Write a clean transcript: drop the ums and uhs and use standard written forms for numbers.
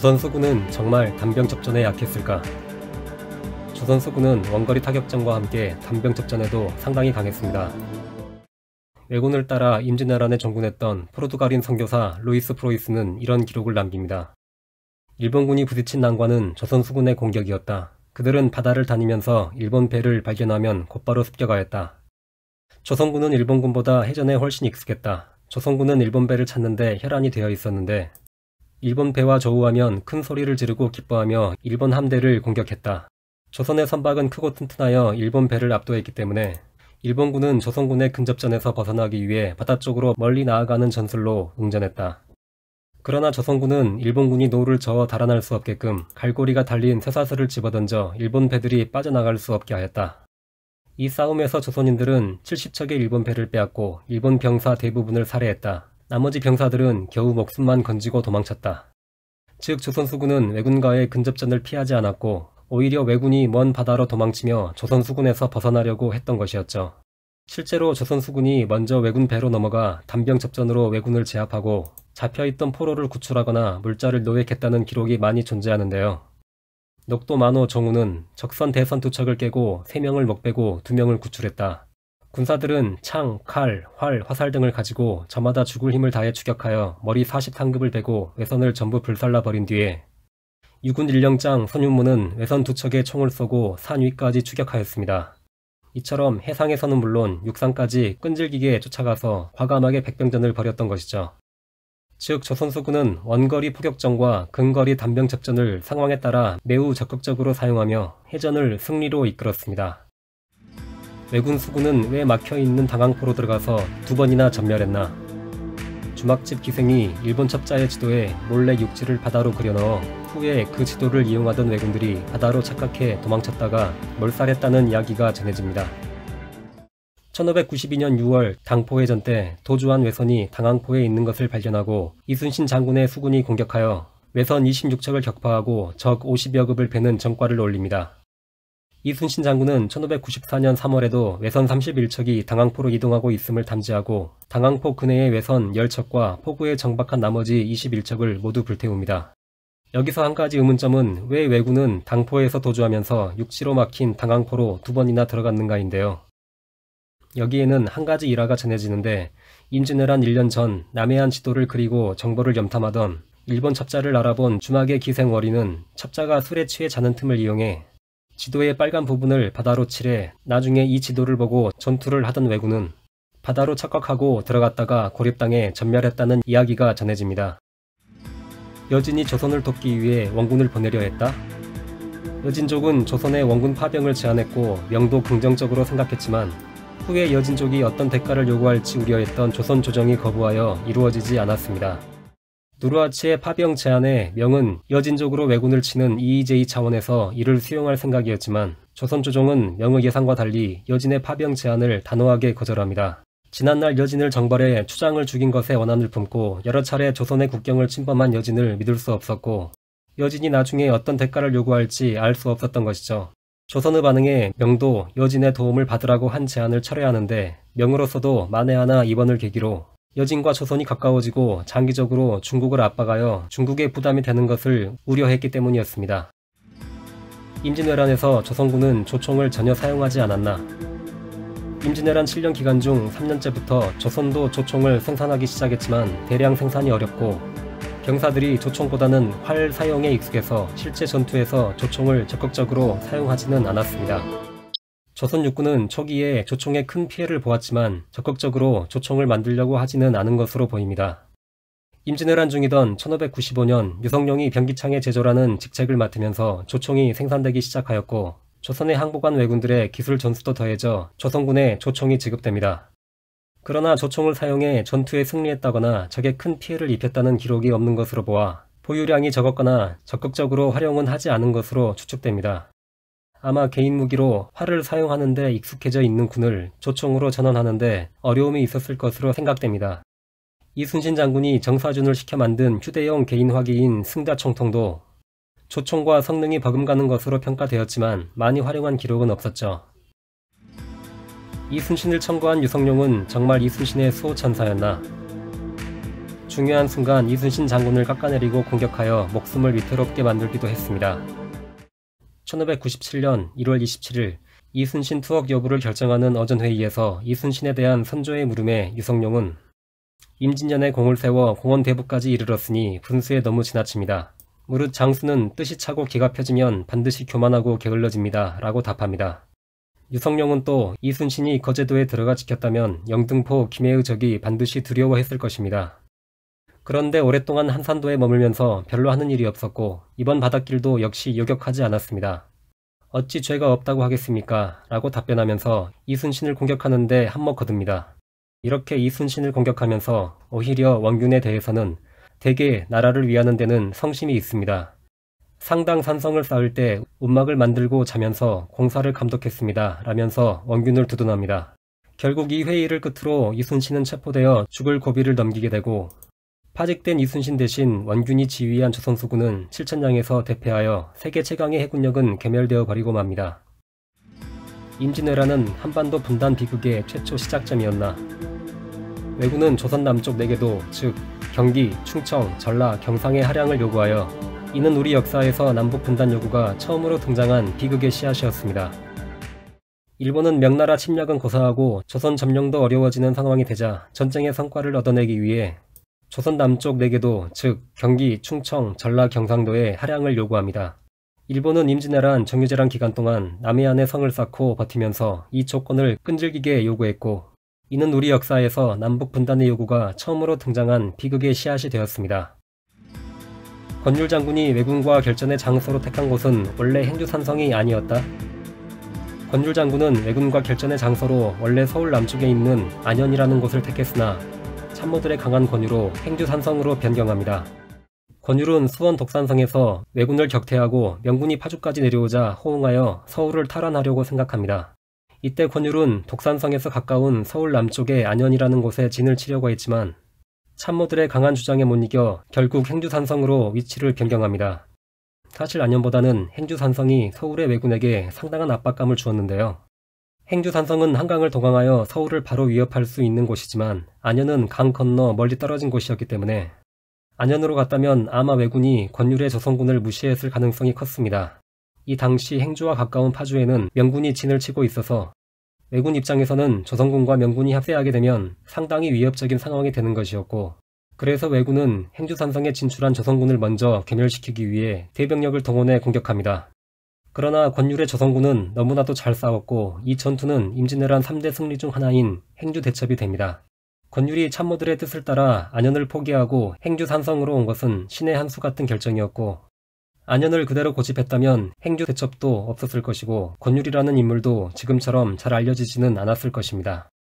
조선 수군은 정말 단병 접전에 약했을까? 조선 수군은 원거리 타격전과 함께 단병 접전에도 상당히 강했습니다. 왜군을 따라 임진왜란에 전군했던 포르투갈인 선교사 루이스 프로이스는 이런 기록을 남깁니다. 일본군이 부딪힌 난관은 조선 수군의 공격이었다. 그들은 바다를 다니면서 일본 배를 발견하면 곧바로 습격하였다. 조선군은 일본군보다 해전에 훨씬 익숙했다. 조선군은 일본 배를 찾는데 혈안이 되어 있었는데 일본 배와 조우하면 큰 소리를 지르고 기뻐하며 일본 함대를 공격했다. 조선의 선박은 크고 튼튼하여 일본 배를 압도했기 때문에 일본군은 조선군의 근접전에서 벗어나기 위해 바다 쪽으로 멀리 나아가는 전술로 응전했다. 그러나 조선군은 일본군이 노를 저어 달아날 수 없게끔 갈고리가 달린 쇠사슬을 집어던져 일본 배들이 빠져나갈 수 없게 하였다. 이 싸움에서 조선인들은 70척의 일본 배를 빼앗고 일본 병사 대부분을 살해했다. 나머지 병사들은 겨우 목숨만 건지고 도망쳤다. 즉 조선 수군은 왜군과의 근접전을 피하지 않았고 오히려 왜군이 먼 바다로 도망치며 조선 수군에서 벗어나려고 했던 것이었죠. 실제로 조선 수군이 먼저 왜군 배로 넘어가 단병 접전으로 왜군을 제압하고 잡혀있던 포로를 구출하거나 물자를 노획했다는 기록이 많이 존재하는데요. 녹도 만호 정우는 적선 대선 2척을 깨고 3명을 목베고 2명을 구출했다. 군사들은 창, 칼, 활, 화살 등을 가지고 저마다 죽을 힘을 다해 추격하여 머리 40상급을 베고 외선을 전부 불살라버린 뒤에 유군 일령장 손윤무는 외선 2척에 총을 쏘고 산 위까지 추격하였습니다. 이처럼 해상에서는 물론 육상까지 끈질기게 쫓아가서 과감하게 백병전을 벌였던 것이죠. 즉 조선수군은 원거리 포격전과 근거리 단병 접전을 상황에 따라 매우 적극적으로 사용하며 해전을 승리로 이끌었습니다. 왜군 수군은 왜 막혀있는 당항포로 들어가서 2번이나 전멸했나? 주막집 기생이 일본 첩자의 지도에 몰래 육지를 바다로 그려넣어 후에 그 지도를 이용하던 왜군들이 바다로 착각해 도망쳤다가 몰살했다는 이야기가 전해집니다. 1592년 6월 당포해전 때 도주한 왜선이 당항포에 있는 것을 발견하고 이순신 장군의 수군이 공격하여 왜선 26척을 격파하고 적 50여급을 베는 전과를 올립니다. 이순신 장군은 1594년 3월에도 왜선 31척이 당항포로 이동하고 있음을 탐지하고 당항포 근해의 왜선 10척과 포구에 정박한 나머지 21척을 모두 불태웁니다. 여기서 한 가지 의문점은 왜 왜군은 당포에서 도주하면서 육지로 막힌 당항포로 2번이나 들어갔는가인데요. 여기에는 한 가지 일화가 전해지는데 임진왜란 1년 전 남해안 지도를 그리고 정보를 염탐하던 일본 첩자를 알아본 주막의 기생 월이는 첩자가 술에 취해 자는 틈을 이용해 지도의 빨간 부분을 바다로 칠해 나중에 이 지도를 보고 전투를 하던 왜군은 바다로 착각하고 들어갔다가 고립당해 전멸했다는 이야기가 전해집니다. 여진이 조선을 돕기 위해 원군을 보내려 했다? 여진족은 조선의 원군 파병을 제안했고 명도 긍정적으로 생각했지만 후에 여진족이 어떤 대가를 요구할지 우려했던 조선 조정이 거부하여 이루어지지 않았습니다. 누르하치의 파병 제안에 명은 여진족으로 왜군을 치는 EEJ 차원에서 이를 수용할 생각이었지만 조선 조정은 명의 예상과 달리 여진의 파병 제안을 단호하게 거절합니다. 지난날 여진을 정벌해 추장을 죽인 것에 원한을 품고 여러 차례 조선의 국경을 침범한 여진을 믿을 수 없었고 여진이 나중에 어떤 대가를 요구할지 알 수 없었던 것이죠. 조선의 반응에 명도 여진의 도움을 받으라고 한 제안을 철회하는데 명으로서도 만에 하나 이번을 계기로 여진과 조선이 가까워지고 장기적으로 중국을 압박하여 중국의 부담이 되는 것을 우려했기 때문이었습니다. 임진왜란에서 조선군은 조총을 전혀 사용하지 않았나? 임진왜란 7년 기간 중 3년째부터 조선도 조총을 생산하기 시작했지만 대량 생산이 어렵고 병사들이 조총보다는 활 사용에 익숙해서 실제 전투에서 조총을 적극적으로 사용하지는 않았습니다. 조선 육군은 초기에 조총에 큰 피해를 보았지만 적극적으로 조총을 만들려고 하지는 않은 것으로 보입니다. 임진왜란 중이던 1595년 유성룡이 병기창에 제조라는 직책을 맡으면서 조총이 생산되기 시작하였고 조선에 항복한 왜군들의 기술 전수도 더해져 조선군에 조총이 지급됩니다. 그러나 조총을 사용해 전투에 승리했다거나 적에 큰 피해를 입혔다는 기록이 없는 것으로 보아 보유량이 적었거나 적극적으로 활용은 하지 않은 것으로 추측됩니다. 아마 개인 무기로 활을 사용하는 데 익숙해져 있는 군을 조총으로 전환하는데 어려움이 있었을 것으로 생각됩니다. 이순신 장군이 정사준을 시켜 만든 휴대용 개인 화기인 승자총통도 조총과 성능이 버금가는 것으로 평가되었지만 많이 활용한 기록은 없었죠. 이순신을 청구한 유성룡은 정말 이순신의 수호천사였나? 중요한 순간 이순신 장군을 깎아내리고 공격하여 목숨을 위태롭게 만들기도 했습니다. 1597년 1월 27일 이순신 투옥 여부를 결정하는 어전회의에서 이순신에 대한 선조의 물음에 유성룡은 임진년에 공을 세워 공원 대부까지 이르렀으니 분수에 너무 지나칩니다. 무릇 장수는 뜻이 차고 기가 펴지면 반드시 교만하고 게을러집니다. 라고 답합니다. 유성룡은 또 이순신이 거제도에 들어가 지켰다면 영등포 김해의 적이 반드시 두려워했을 것입니다. 그런데 오랫동안 한산도에 머물면서 별로 하는 일이 없었고 이번 바닷길도 역시 요격하지 않았습니다. 어찌 죄가 없다고 하겠습니까? 라고 답변하면서 이순신을 공격하는데 한몫 거둡니다. 이렇게 이순신을 공격하면서 오히려 원균에 대해서는 대개 나라를 위하는 데는 성심이 있습니다. 상당 산성을 쌓을 때 운막을 만들고 자면서 공사를 감독했습니다. 라면서 원균을 두둔합니다. 결국 이 회의를 끝으로 이순신은 체포되어 죽을 고비를 넘기게 되고 파직된 이순신 대신 원균이 지휘한 조선수군은 칠천량에서 대패하여 세계 최강의 해군력은 괴멸되어 버리고 맙니다. 임진왜란은 한반도 분단 비극의 최초 시작점이었나. 왜군은 조선 남쪽 4개도 즉 경기, 충청, 전라, 경상의 할양을 요구하여 이는 우리 역사에서 남북 분단 요구가 처음으로 등장한 비극의 씨앗이었습니다. 일본은 명나라 침략은 고사하고 조선 점령도 어려워지는 상황이 되자 전쟁의 성과를 얻어내기 위해 조선 남쪽 4개도 즉 경기, 충청, 전라, 경상도의 할양을 요구합니다. 일본은 임진왜란 정유재란 기간 동안 남해안에 성을 쌓고 버티면서 이 조건을 끈질기게 요구했고 이는 우리 역사에서 남북 분단의 요구가 처음으로 등장한 비극의 씨앗이 되었습니다. 권율 장군이 왜군과 결전의 장소로 택한 곳은 원래 행주산성이 아니었다. 권율 장군은 왜군과 결전의 장소로 원래 서울 남쪽에 있는 안현이라는 곳을 택했으나 참모들의 강한 권유로 행주산성으로 변경합니다. 권율은 수원 독산성에서 왜군을 격퇴하고 명군이 파주까지 내려오자 호응하여 서울을 탈환하려고 생각합니다. 이때 권율은 독산성에서 가까운 서울 남쪽의 안현이라는 곳에 진을 치려고 했지만 참모들의 강한 주장에 못 이겨 결국 행주산성으로 위치를 변경합니다. 사실 안현보다는 행주산성이 서울의 왜군에게 상당한 압박감을 주었는데요. 행주산성은 한강을 동항하여 서울을 바로 위협할 수 있는 곳이지만 안현은 강 건너 멀리 떨어진 곳이었기 때문에 안현으로 갔다면 아마 왜군이 권율의 조선군을 무시했을 가능성이 컸습니다. 이 당시 행주와 가까운 파주에는 명군이 진을 치고 있어서 왜군 입장에서는 조선군과 명군이 합세하게 되면 상당히 위협적인 상황이 되는 것이었고 그래서 왜군은 행주산성에 진출한 조선군을 먼저 괴멸시키기 위해 대병력을 동원해 공격합니다. 그러나 권율의 조선군은 너무나도 잘 싸웠고 이 전투는 임진왜란 3대 승리 중 하나인 행주대첩이 됩니다. 권율이 참모들의 뜻을 따라 안현을 포기하고 행주산성으로 온 것은 신의 한 수 같은 결정이었고 안현을 그대로 고집했다면 행주대첩도 없었을 것이고 권율이라는 인물도 지금처럼 잘 알려지지는 않았을 것입니다.